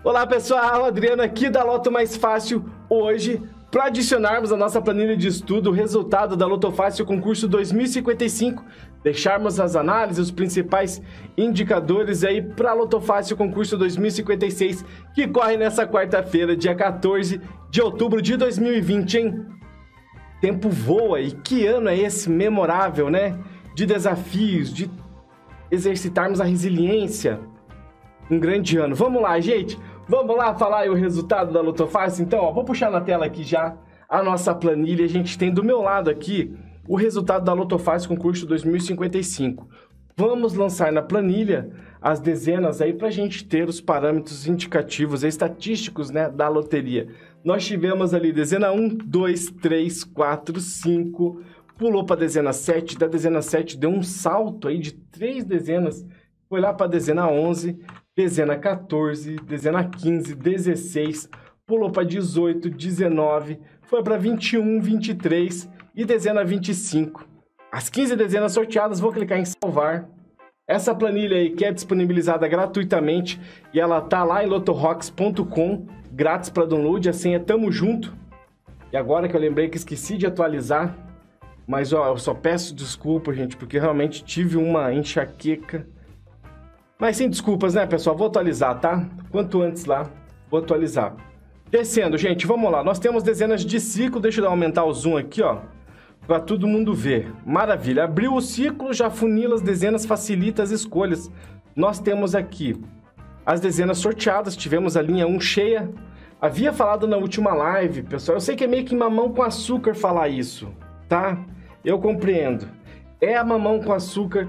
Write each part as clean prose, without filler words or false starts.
Olá pessoal, Adriano aqui da Loto Mais Fácil. Hoje, para adicionarmos a nossa planilha de estudo o resultado da Loto Fácil concurso 2055, deixarmos as análises, os principais indicadores aí para a Loto Fácil concurso 2056, que corre nessa quarta-feira, dia 14 de outubro de 2020, hein? Tempo voa, e que ano é esse memorável, né? De desafios, de exercitarmos a resiliência. Um grande ano. Vamos lá, gente. Vamos lá falar aí o resultado da Loto Fácil? Então, ó, vou puxar na tela aqui já a nossa planilha. A gente tem do meu lado aqui o resultado da Loto Fácil concurso 2055. Vamos lançar na planilha as dezenas aí para a gente ter os parâmetros indicativos, estatísticos, né, da loteria. Nós tivemos ali dezena 1, 2, 3, 4, 5, pulou para a dezena 7, da dezena 7 deu um salto aí de 3 dezenas, foi lá para a dezena 11, dezena 14, dezena 15, 16, pulou para 18, 19, foi para 21, 23 e dezena 25. As 15 dezenas sorteadas, vou clicar em salvar. Essa planilha aí que é disponibilizada gratuitamente e ela tá lá em lotorocks.com, grátis para download, a senha Tamo Junto. E agora que eu lembrei que esqueci de atualizar, mas ó, eu só peço desculpa, gente, porque realmente tive uma enxaqueca. Mas sem desculpas, né, pessoal? Vou atualizar, tá? Quanto antes lá, vou atualizar. Descendo, gente, vamos lá. Nós temos dezenas de ciclo, deixa eu aumentar o zoom aqui, ó, para todo mundo ver. Maravilha. Abriu o ciclo, já funila as dezenas, facilita as escolhas. Nós temos aqui as dezenas sorteadas, tivemos a linha 1 cheia. Havia falado na última live, pessoal, eu sei que é meio que mamão com açúcar falar isso, tá? Eu compreendo. É a mamão com açúcar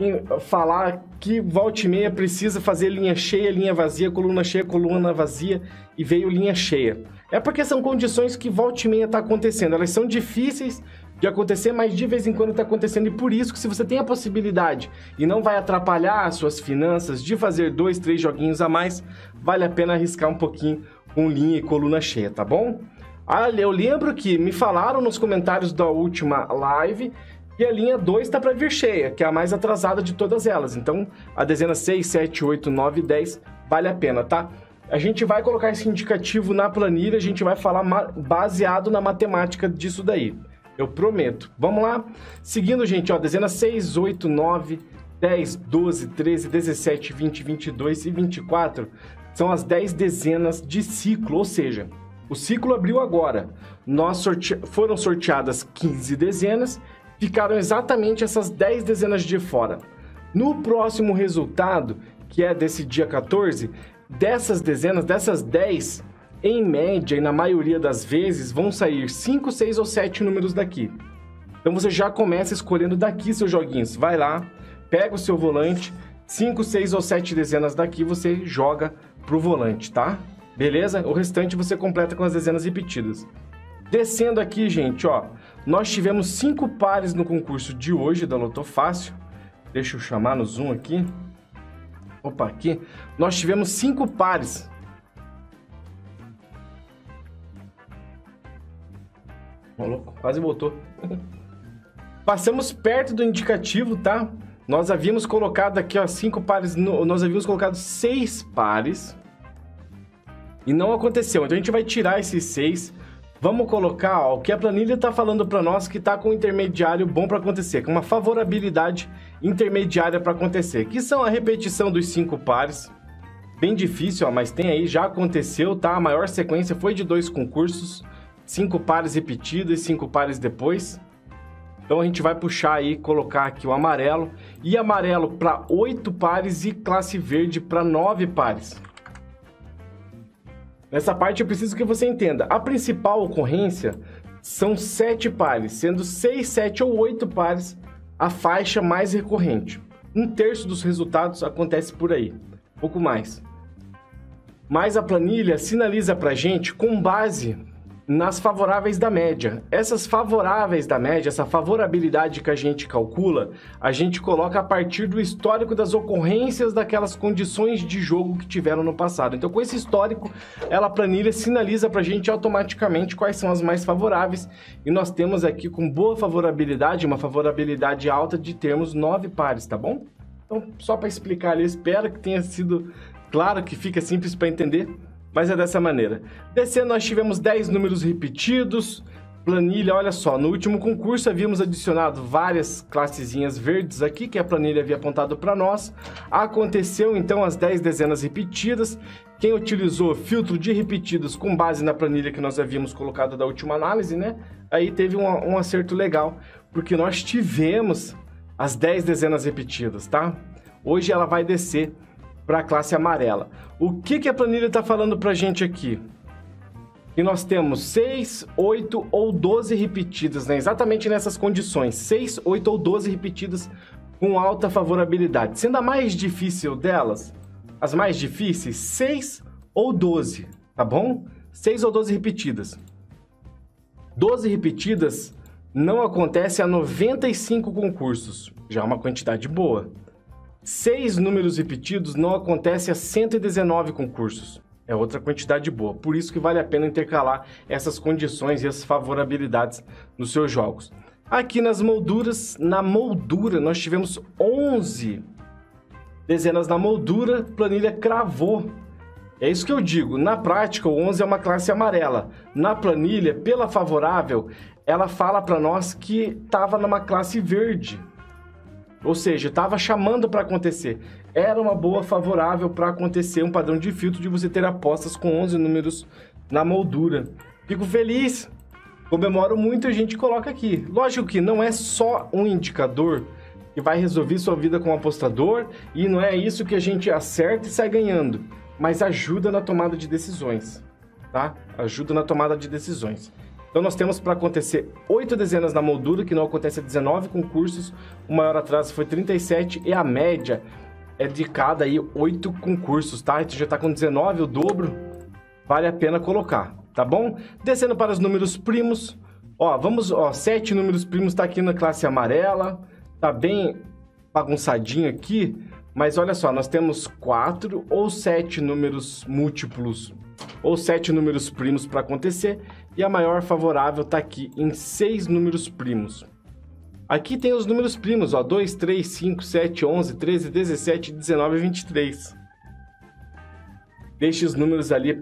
falar que volta e meia precisa fazer linha cheia, linha vazia, coluna vazia e veio linha cheia. É porque são condições que volta e meia tá acontecendo. Elas são difíceis de acontecer, mas de vez em quando tá acontecendo. E por isso que se você tem a possibilidade e não vai atrapalhar as suas finanças de fazer 2, 3 joguinhos a mais, vale a pena arriscar um pouquinho com linha e coluna cheia, tá bom? Olha, eu lembro que me falaram nos comentários da última live que a linha 2 está para vir cheia, que é a mais atrasada de todas elas. Então, a dezena 6, 7, 8, 9 e 10 vale a pena, tá? A gente vai colocar esse indicativo na planilha, a gente vai falar baseado na matemática disso daí. Eu prometo. Vamos lá? Seguindo, gente, ó, dezena 6, 8, 9, 10, 12, 13, 17, 20, 22 e 24 são as 10 dezenas de ciclo, ou seja, o ciclo abriu agora. Foram sorteadas 15 dezenas, ficaram exatamente essas 10 dezenas de fora. No próximo resultado, que é desse dia 14, dessas dezenas, dessas 10, em média e na maioria das vezes, vão sair 5, 6 ou 7 números daqui. Então você já começa escolhendo daqui seus joguinhos. Vai lá, pega o seu volante, 5, 6 ou 7 dezenas daqui você joga pro volante, tá? Beleza? O restante você completa com as dezenas repetidas. Descendo aqui, gente, ó, nós tivemos 5 pares no concurso de hoje da Loto Fácil. Deixa eu chamar no zoom aqui. Opa, aqui. Nós tivemos 5 pares. Ó, louco, quase voltou. Passamos perto do indicativo, tá? Nós havíamos colocado aqui, ó, 5 pares. Nós havíamos colocado 6 pares. E não aconteceu. Então a gente vai tirar esses 6. Vamos colocar, ó, o que a planilha está falando para nós que está com um intermediário bom para acontecer, com uma favorabilidade intermediária para acontecer, que são a repetição dos 5 pares. Bem difícil, ó, mas tem aí, já aconteceu, tá? A maior sequência foi de 2 concursos, 5 pares repetidos e 5 pares depois. Então a gente vai puxar aí, colocar aqui o amarelo, e amarelo para 8 pares e classe verde para 9 pares. Nessa parte eu preciso que você entenda. A principal ocorrência são 7 pares, sendo 6, 7 ou 8 pares a faixa mais recorrente. 1/3 dos resultados acontece por aí, pouco mais. Mas a planilha sinaliza pra gente com base nas favoráveis da média. Essas favoráveis da média, essa favorabilidade que a gente calcula, a gente coloca a partir do histórico das ocorrências daquelas condições de jogo que tiveram no passado. Então, com esse histórico, a planilha sinaliza pra gente automaticamente quais são as mais favoráveis. E nós temos aqui com boa favorabilidade, uma favorabilidade alta de termos 9 pares, tá bom? Então, só para explicar ali, espero que tenha sido Claro que fica simples para entender, mas é dessa maneira. Descendo, nós tivemos 10 números repetidos. Planilha, olha só, no último concurso havíamos adicionado várias classezinhas verdes aqui, que a planilha havia apontado para nós. Aconteceu então as 10 dezenas repetidas. Quem utilizou filtro de repetidos com base na planilha que nós havíamos colocado da última análise, né? Aí teve um acerto legal, porque nós tivemos as 10 dezenas repetidas, tá? Hoje ela vai descer para a classe amarela. O que a planilha está falando para a gente aqui? E nós temos 6, 8 ou 12 repetidas, né? Exatamente nessas condições. 6, 8 ou 12 repetidas com alta favorabilidade. Sendo a mais difícil delas, as mais difíceis, 6 ou 12, tá bom? 6 ou 12 repetidas. 12 repetidas não acontece a 95 concursos. Já é uma quantidade boa. 6 números repetidos não acontece a 119 concursos. É outra quantidade boa. Por isso que vale a pena intercalar essas condições e as favorabilidades nos seus jogos. Aqui nas molduras, na moldura, nós tivemos 11 dezenas na moldura, planilha cravou. É isso que eu digo. Na prática, o 11 é uma classe amarela. Na planilha, pela favorável, ela fala para nós que estava numa classe verde. Ou seja, estava chamando para acontecer. Era uma boa favorável para acontecer um padrão de filtro de você ter apostas com 11 números na moldura. Fico feliz, comemoro muito e a gente coloca aqui. Lógico que não é só um indicador que vai resolver sua vida como apostador e não é isso que a gente acerta e sai ganhando, mas ajuda na tomada de decisões, tá? Ajuda na tomada de decisões. Então nós temos para acontecer 8 dezenas na moldura, que não acontece a 19 concursos, o maior atraso foi 37 e a média é de cada aí 8 concursos, tá? Então já está com 19, o dobro, vale a pena colocar, tá bom? Descendo para os números primos, ó, 7 números primos tá aqui na classe amarela, tá bem bagunçadinho aqui, mas olha só, nós temos 4 ou 7 números múltiplos, ou 7 números primos para acontecer, e a maior favorável está aqui em 6 números primos. Aqui tem os números primos, ó, 2, 3, 5, 7, 11, 13, 17, 19 e 23. Deixe os números ali,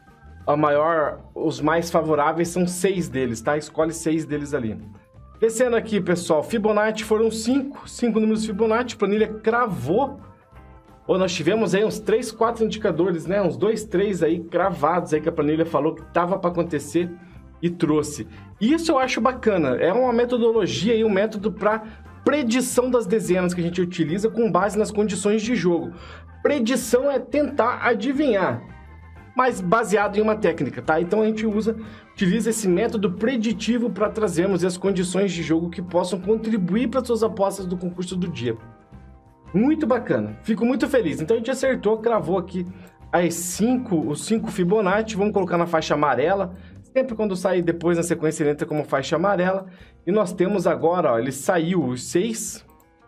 os mais favoráveis são 6 deles, tá? Escolhe 6 deles ali. Descendo aqui, pessoal, Fibonacci foram 5 números Fibonacci, planilha cravou. Ou nós tivemos aí uns 3, 4 indicadores, né? Uns 2, 3 aí cravados aí que a planilha falou que estava para acontecer e trouxe. Isso eu acho bacana. É uma metodologia e um método para predição das dezenas que a gente utiliza com base nas condições de jogo. Predição é tentar adivinhar, mas baseado em uma técnica, tá? Então a gente utiliza esse método preditivo para trazermos as condições de jogo que possam contribuir para as suas apostas do concurso do dia. Muito bacana, fico muito feliz. Então a gente acertou, cravou aqui os 5 Fibonacci, vamos colocar na faixa amarela. Sempre quando sair depois na sequência ele entra como faixa amarela. E nós temos agora, ó, ele saiu os 6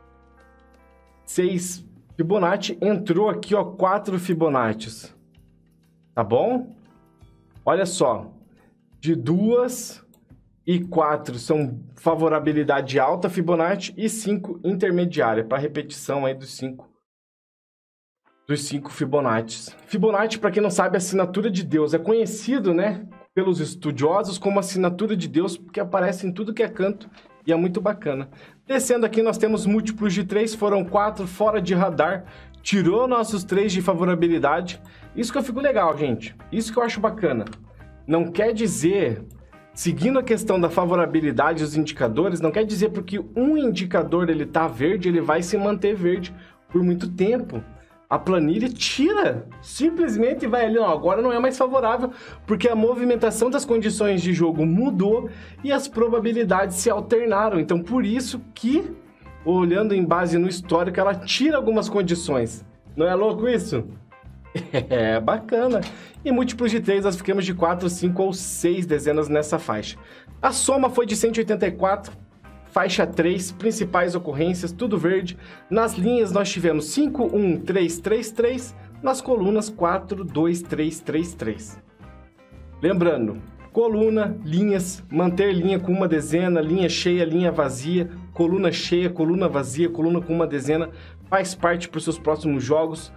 Fibonacci, entrou aqui, ó, 4 Fibonacci. Tá bom? Olha só, de 2 e 4 são favorabilidade alta Fibonacci e 5 intermediária, para repetição aí dos 5 Fibonacci. Fibonacci, para quem não sabe, é assinatura de Deus. É conhecido, né, pelos estudiosos como assinatura de Deus, porque aparece em tudo que é canto e é muito bacana. Descendo aqui, nós temos múltiplos de 3, foram 4 fora de radar, tirou nossos 3 de favorabilidade. Isso que eu fico legal, gente. Isso que eu acho bacana. Não quer dizer, seguindo a questão da favorabilidade dos indicadores, não quer dizer porque um indicador ele tá verde, ele vai se manter verde por muito tempo. A planilha tira, simplesmente vai ali, ó, agora não é mais favorável, porque a movimentação das condições de jogo mudou e as probabilidades se alternaram. Então, por isso que, olhando em base no histórico, ela tira algumas condições. Não é louco isso? É bacana. E múltiplos de 3, nós ficamos de 4, 5 ou 6 dezenas nessa faixa. A soma foi de 184, faixa 3, principais ocorrências, tudo verde. Nas linhas nós tivemos 5, 1, 3, 3, 3. Nas colunas 4, 2, 3, 3, 3. Lembrando, coluna, linhas, manter linha com uma dezena, linha cheia, linha vazia, coluna cheia, coluna vazia, coluna com uma dezena, faz parte para os seus próximos jogos.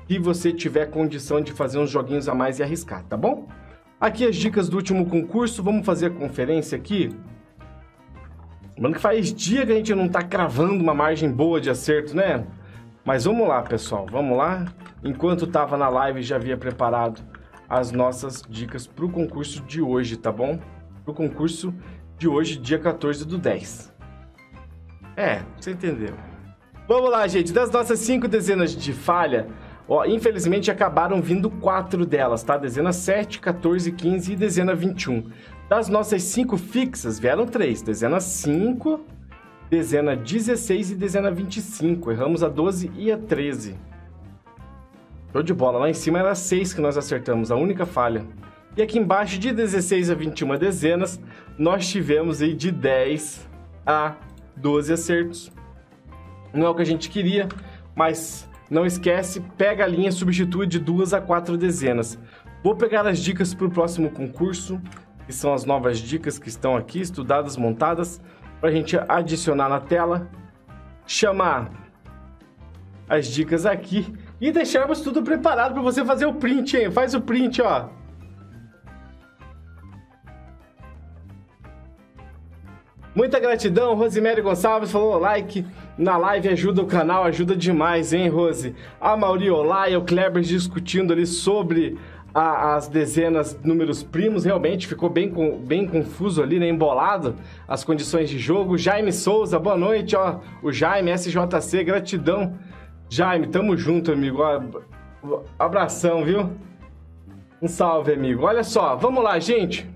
se você tiver condição de fazer uns joguinhos a mais e arriscar, tá bom? Aqui as dicas do último concurso, vamos fazer a conferência aqui. Mano, que faz dia que a gente não tá cravando uma margem boa de acerto, né? Mas vamos lá, pessoal, vamos lá. Enquanto tava na live, já havia preparado as nossas dicas pro concurso de hoje, tá bom? Pro concurso de hoje, dia 14/10. Você entendeu. Vamos lá, gente. Das nossas 5 dezenas de falha, ó, infelizmente acabaram vindo 4 delas, tá? Dezena 7, 14, 15 e dezena 21. Das nossas 5 fixas, vieram 3. Dezena 5, dezena 16 e dezena 25. Erramos a 12 e a 13. Show de bola. Lá em cima era 6 que nós acertamos, a única falha. E aqui embaixo, de 16 a 21 dezenas, nós tivemos aí de 10 a 12 acertos. Não é o que a gente queria, mas não esquece, pega a linha, substitui de 2 a 4 dezenas. Vou pegar as dicas para o próximo concurso, que são as novas dicas que estão aqui, estudadas, montadas, para a gente adicionar na tela, chamar as dicas aqui e deixarmos tudo preparado para você fazer o print, hein? Faz o print, ó. Muita gratidão, Rosemary Gonçalves falou like na live, ajuda o canal, ajuda demais, hein, Rose? A Mauri Olaya, o Kleber discutindo ali sobre as dezenas, números primos, realmente ficou bem confuso ali, né, embolado as condições de jogo. Jaime Souza, boa noite, ó, o Jaime, SJC, gratidão. Jaime, tamo junto, amigo, ó, abração, viu? Um salve, amigo. Olha só, vamos lá, gente.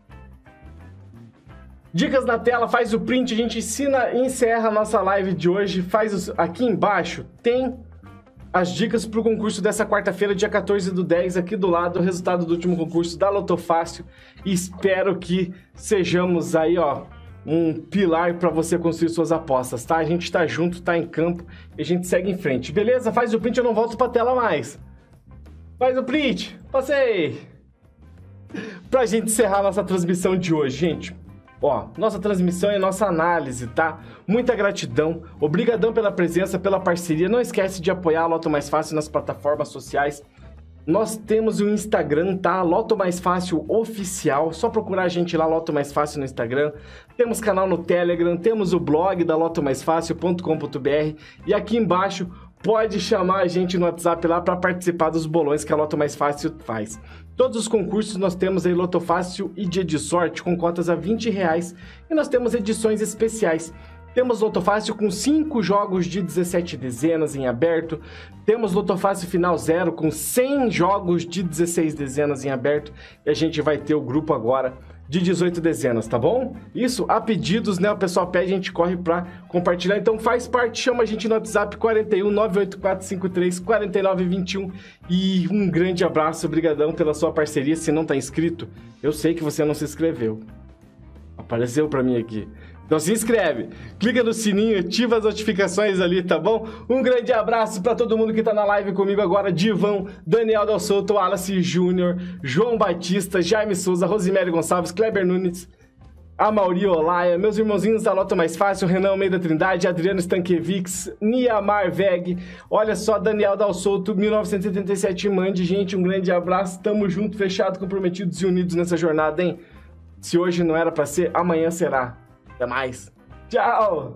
Dicas na tela, faz o print, a gente encerra a nossa live de hoje, aqui embaixo tem as dicas para o concurso dessa quarta-feira, dia 14/10, aqui do lado, o resultado do último concurso da Loto Fácil, e espero que sejamos aí, ó, um pilar para você construir suas apostas, tá? A gente tá junto, tá em campo, e a gente segue em frente, beleza? Faz o print, eu não volto pra tela mais. Faz o print, passei! Pra gente encerrar a nossa transmissão de hoje, gente. Ó, nossa transmissão é nossa análise, tá? Muita gratidão, obrigadão pela presença, pela parceria. Não esquece de apoiar a Loto Mais Fácil nas plataformas sociais. Nós temos o Instagram, tá? Loto Mais Fácil Oficial. Só procurar a gente lá, Loto Mais Fácil no Instagram. Temos canal no Telegram, temos o blog da lotomaisfácil.com.br. E aqui embaixo pode chamar a gente no WhatsApp lá para participar dos bolões que a Loto Mais Fácil faz. Todos os concursos nós temos aí Loto Fácil e Dia de Sorte com cotas a R$20 e nós temos edições especiais. Temos Loto Fácil com 5 jogos de 17 dezenas em aberto. Temos Loto Fácil Final Zero com 100 jogos de 16 dezenas em aberto. E a gente vai ter o grupo agora de 18 dezenas, tá bom? Isso, a pedidos, né? O pessoal pede, a gente corre pra compartilhar. Então faz parte, chama a gente no WhatsApp 41 98453 4921. E um grande abraço, obrigadão pela sua parceria. Se não tá inscrito, eu sei que você não se inscreveu. Apareceu pra mim aqui. Então se inscreve, clica no sininho, ativa as notificações ali, tá bom? Um grande abraço para todo mundo que tá na live comigo agora, Divão, Daniel Del Souto, Wallace Júnior, João Batista, Jaime Souza, Rosemary Gonçalves, Kleber Nunes, Amauri Olaya, meus irmãozinhos da Loto Mais Fácil, Renan Almeida Trindade, Adriano Stankiewicz, Niamar Veg, olha só, Daniel Del Souto, 1987, mande, gente, um grande abraço, tamo junto, fechado, comprometidos e unidos nessa jornada, hein? Se hoje não era para ser, amanhã será. Até mais. Tchau!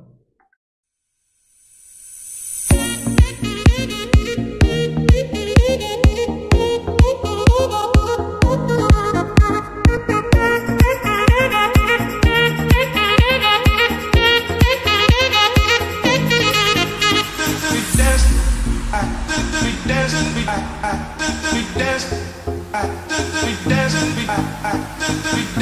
We dancing,